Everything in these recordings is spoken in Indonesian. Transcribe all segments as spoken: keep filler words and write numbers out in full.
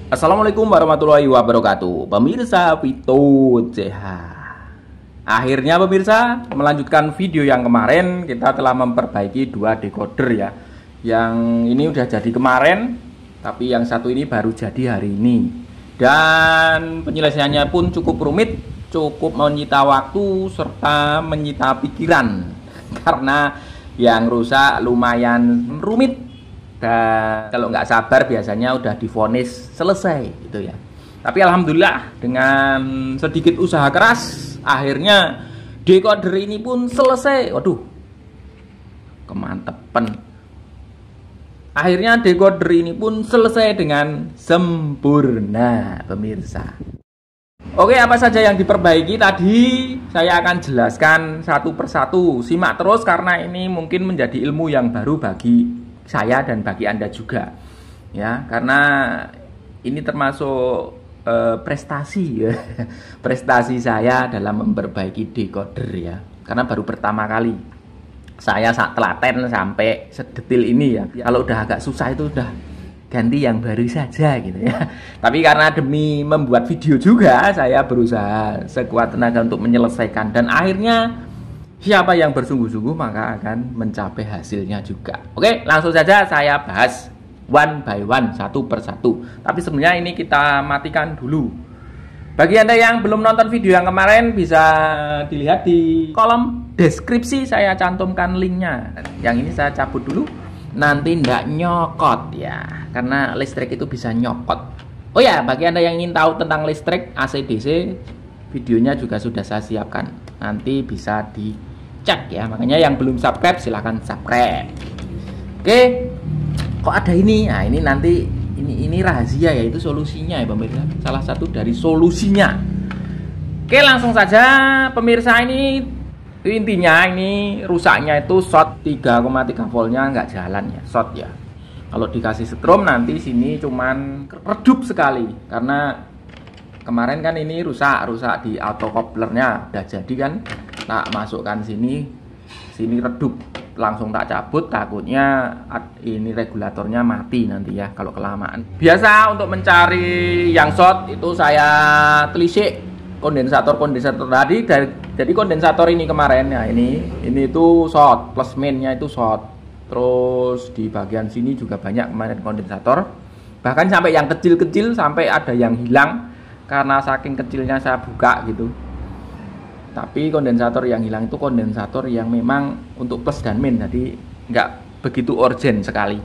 Assalamualaikum warahmatullahi wabarakatuh. Pemirsa Vito C H. Akhirnya pemirsa, melanjutkan video yang kemarin, kita telah memperbaiki dua decoder ya. Yang ini udah jadi kemarin, tapi yang satu ini baru jadi hari ini. Dan penyelesaiannya pun cukup rumit, cukup menyita waktu serta menyita pikiran. Karena yang rusak lumayan rumit. Dan kalau nggak sabar biasanya udah divonis selesai gitu ya. Tapi alhamdulillah dengan sedikit usaha keras akhirnya decoder ini pun selesai. Waduh, kemantepan. Akhirnya decoder ini pun selesai dengan sempurna pemirsa. Oke, apa saja yang diperbaiki tadi saya akan jelaskan satu persatu. Simak terus karena ini mungkin menjadi ilmu yang baru bagi saya dan bagi Anda juga ya, karena ini termasuk eh, prestasi ya. Prestasi saya dalam memperbaiki decoder ya, karena baru pertama kali saya saat telaten sampai sedetil ini ya. Kalau udah agak susah itu udah ganti yang baru saja gitu ya. Tapi karena demi membuat video juga saya berusaha sekuat tenaga untuk menyelesaikan, dan akhirnya siapa yang bersungguh-sungguh maka akan mencapai hasilnya juga. Oke, langsung saja saya bahas one by one, satu persatu. Tapi sebenarnya ini kita matikan dulu. Bagi Anda yang belum nonton video yang kemarin, bisa dilihat di kolom deskripsi saya cantumkan linknya. Yang ini saya cabut dulu, nanti ndak nyokot ya, karena listrik itu bisa nyokot. Oh ya, bagi Anda yang ingin tahu tentang listrik A C D C, videonya juga sudah saya siapkan. Nanti bisa di cek ya, makanya yang belum subscribe silahkan subscribe. Oke, kok ada ini? Nah ini nanti ini ini rahasia ya, itu solusinya ya pemirsa, salah satu dari solusinya. Oke, langsung saja pemirsa, ini intinya ini rusaknya itu short tiga koma tiga voltnya nggak jalan ya, short ya. Kalau dikasih strom nanti sini cuman redup sekali, karena kemarin kan ini rusak rusak di auto couplernya udah jadi kan, tak masukkan sini sini redup, langsung tak cabut, takutnya ini regulatornya mati nanti ya kalau kelamaan. Biasa untuk mencari yang short itu saya telisik kondensator kondensator tadi dari jadi kondensator ini kemarin ya, ini ini itu short, plus mainnya itu short. Terus di bagian sini juga banyak kemarin kondensator, bahkan sampai yang kecil-kecil sampai ada yang hilang karena saking kecilnya saya buka gitu. Tapi kondensator yang hilang itu kondensator yang memang untuk plus dan min, jadi nggak begitu urgent sekali.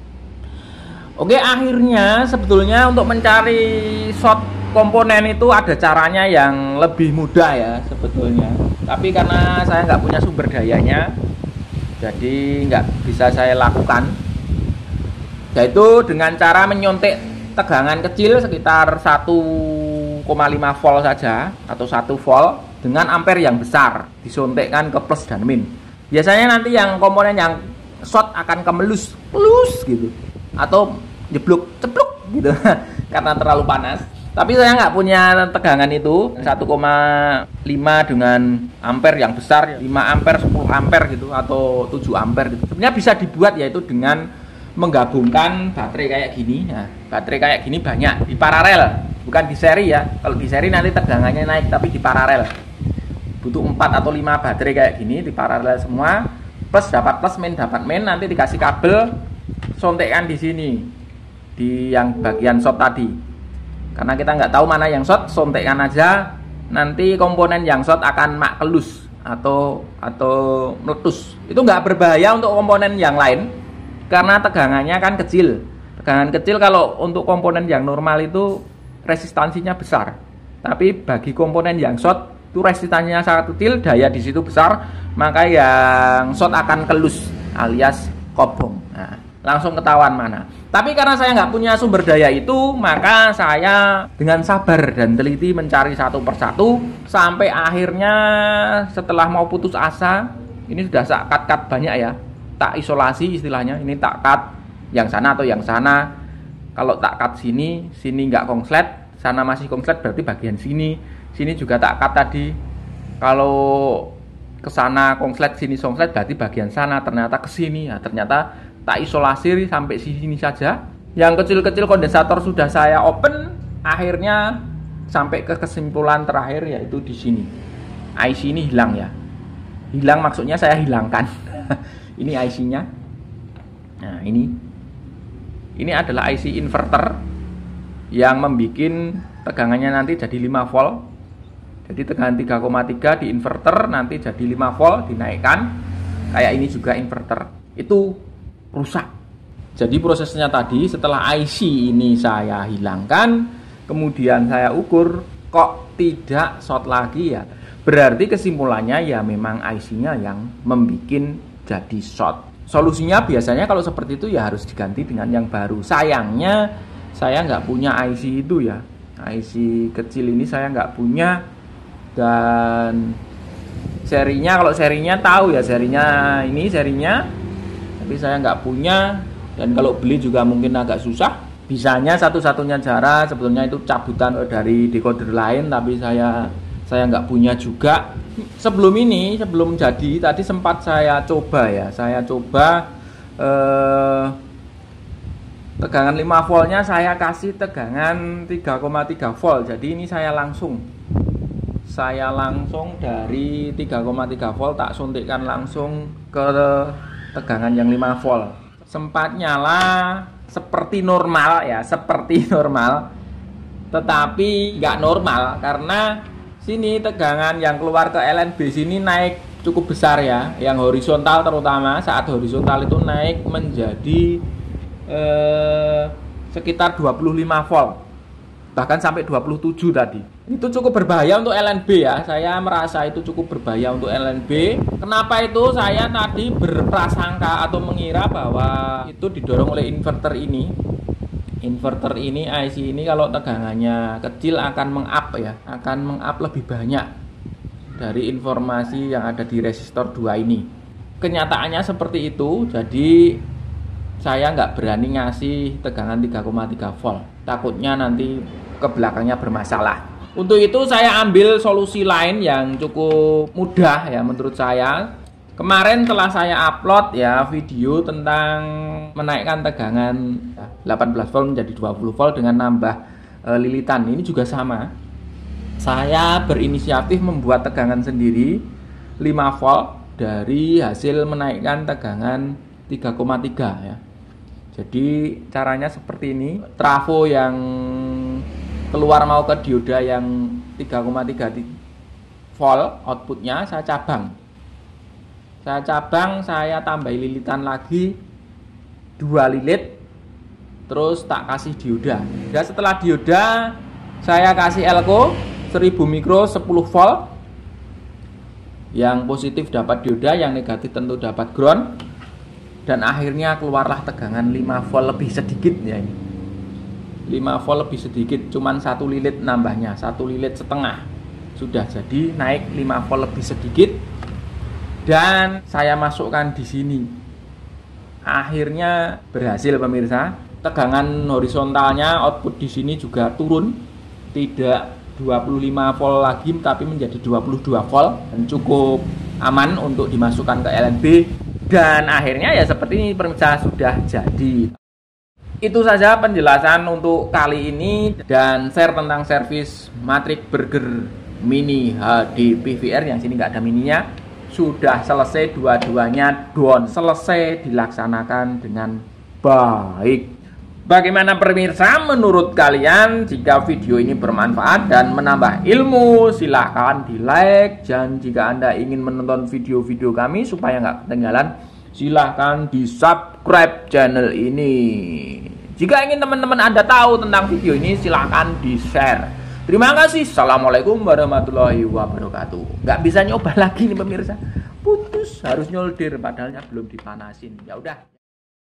Oke, akhirnya sebetulnya untuk mencari short komponen itu ada caranya yang lebih mudah ya sebetulnya. Tapi karena saya nggak punya sumber dayanya, jadi nggak bisa saya lakukan. Yaitu dengan cara menyontek tegangan kecil sekitar satu koma lima volt saja atau satu volt dengan ampere yang besar, disontekkan ke plus dan min. Biasanya nanti yang komponen yang short akan kemelus plus gitu, atau jeblok cepluk gitu karena terlalu panas. Tapi saya nggak punya tegangan itu satu koma lima dengan ampere yang besar, lima ampere, sepuluh ampere gitu, atau tujuh ampere gitu. Sebenarnya bisa dibuat yaitu dengan menggabungkan baterai kayak gini. Nah, baterai kayak gini banyak di paralel, bukan di seri ya. Kalau di seri nanti tegangannya naik, tapi di paralel butuh empat atau lima baterai kayak gini di paralel semua, plus dapat plus, min dapat min, nanti dikasih kabel, sontekkan di sini di yang bagian short tadi. Karena kita nggak tahu mana yang short, sontekkan aja, nanti komponen yang short akan makelus atau atau meletus. Itu nggak berbahaya untuk komponen yang lain karena tegangannya kan kecil. Tegangan kecil kalau untuk komponen yang normal itu resistansinya besar. Tapi bagi komponen yang short itu resistansinya sangat kecil, daya di situ besar, maka yang short akan kelus alias kobong. Nah, langsung ketahuan mana. Tapi karena saya nggak punya sumber daya itu, maka saya dengan sabar dan teliti mencari satu persatu sampai akhirnya setelah mau putus asa, ini sudah saya cut-cut banyak ya, tak isolasi istilahnya, ini tak cut yang sana atau yang sana. Kalau tak cut sini, sini nggak konslet, sana masih konslet, berarti bagian sini, sini juga tak cut tadi. Kalau ke sana konslet, sini konslet, berarti bagian sana, ternyata ke sini ya, ternyata tak isolasi sampai sini saja, Yang kecil-kecil kondensator sudah saya open, akhirnya sampai ke kesimpulan terakhir yaitu di sini. I C ini hilang ya. Hilang maksudnya saya hilangkan. Ini I C-nya. Nah, ini. Ini adalah I C inverter yang membuat tegangannya nanti jadi lima volt. Jadi tegangan tiga koma tiga di inverter nanti jadi lima volt dinaikkan. Kayak ini juga inverter. Itu rusak. Jadi prosesnya tadi setelah I C ini saya hilangkan, kemudian saya ukur kok tidak short lagi ya. Berarti kesimpulannya ya memang I C-nya yang membuat jadi short. Solusinya biasanya kalau seperti itu ya harus diganti dengan yang baru. Sayangnya saya nggak punya I C itu ya. I C kecil ini saya nggak punya. Dan serinya, kalau serinya tahu ya, serinya ini serinya, tapi saya nggak punya. Dan kalau beli juga mungkin agak susah. Bisanya satu-satunya cara sebetulnya itu cabutan dari decoder lain, tapi saya saya nggak punya juga. Sebelum ini, sebelum jadi tadi sempat saya coba ya, saya coba eh, tegangan lima voltnya saya kasih tegangan tiga koma tiga volt. Jadi ini saya langsung saya langsung dari tiga koma tiga volt tak suntikkan langsung ke tegangan yang lima volt. Sempat nyala seperti normal ya, seperti normal, tetapi nggak normal karena sini tegangan yang keluar ke L N B sini naik cukup besar ya, yang horizontal terutama saat horizontal itu naik menjadi eh, sekitar dua puluh lima volt, bahkan sampai dua puluh tujuh tadi. Itu cukup berbahaya untuk L N B ya, saya merasa itu cukup berbahaya untuk L N B. Kenapa itu? Saya tadi berprasangka atau mengira bahwa itu didorong oleh inverter ini. Inverter ini, I C ini kalau tegangannya kecil akan meng-up ya, akan meng-up lebih banyak dari informasi yang ada di resistor dua ini. Kenyataannya seperti itu, jadi saya nggak berani ngasih tegangan tiga koma tiga volt, takutnya nanti ke belakangnya bermasalah. Untuk itu saya ambil solusi lain yang cukup mudah ya menurut saya. Kemarin telah saya upload ya video tentang menaikkan tegangan delapan belas volt menjadi dua puluh volt dengan nambah e, lilitan. Ini juga sama. Saya berinisiatif membuat tegangan sendiri lima volt dari hasil menaikkan tegangan tiga koma tiga ya. Jadi caranya seperti ini. Trafo yang keluar mau ke dioda yang tiga koma tiga volt outputnya saya cabang. Saya cabang, saya tambah lilitan lagi dua lilit, terus tak kasih dioda. Dan setelah dioda saya kasih elko seribu mikro sepuluh volt. Yang positif dapat dioda, yang negatif tentu dapat ground. Dan akhirnya keluarlah tegangan lima volt lebih sedikit ya ini. lima volt lebih sedikit, cuman satu lilit nambahnya, satu lilit setengah. Sudah jadi naik lima volt lebih sedikit. Dan saya masukkan di sini. Akhirnya berhasil pemirsa. Tegangan horizontalnya output di sini juga turun. Tidak dua puluh lima volt lagi tapi menjadi dua puluh dua volt dan cukup aman untuk dimasukkan ke L N B. Dan akhirnya ya seperti ini pemirsa, sudah jadi. Itu saja penjelasan untuk kali ini dan share tentang servis Matrix Burger Mini H D P V R. Yang sini nggak ada mininya. Sudah selesai dua-duanya down, selesai dilaksanakan dengan baik. Bagaimana pemirsa menurut kalian? Jika video ini bermanfaat dan menambah ilmu, silahkan di like. Dan jika Anda ingin menonton video-video kami supaya nggak ketinggalan, silahkan di subscribe channel ini. Jika ingin teman-teman Anda tahu tentang video ini, silahkan di share. Terima kasih. Assalamualaikum warahmatullahi wabarakatuh. Nggak bisa nyoba lagi nih pemirsa. Putus, harus nyolder padahal belum dipanasin. Ya udah.